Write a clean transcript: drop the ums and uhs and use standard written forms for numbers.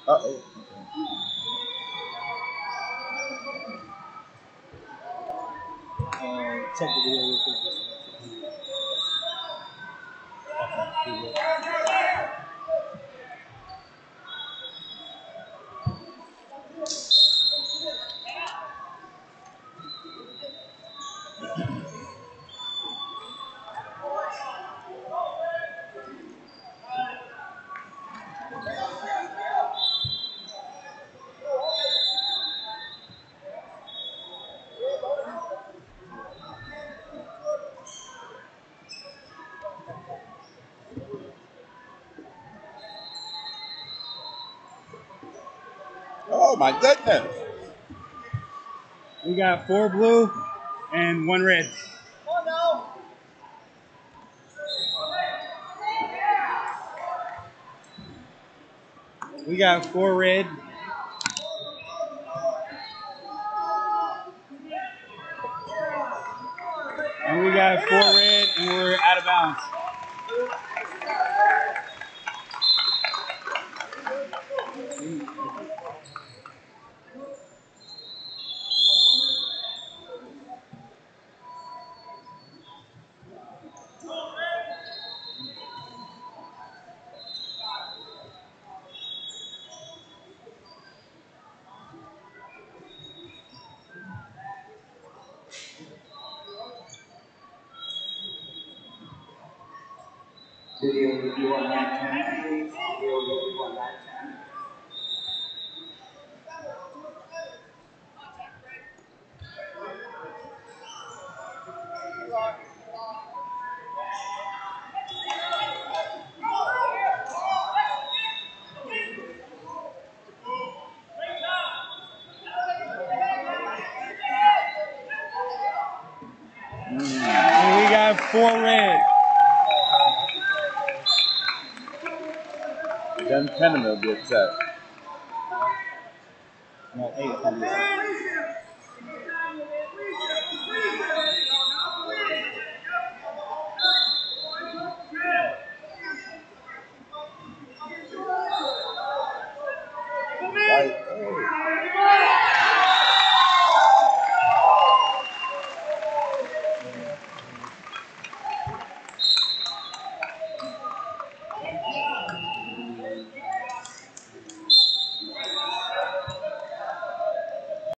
Uh-oh. Check the video real quick. Oh my goodness. We got 4 blue and 1 red. We got 4 red. And we got 4 red and we're out of bounds. Video review on that 10, please. Video review on that 10. And we got 4 red. Then Penman will be upset. No, 8.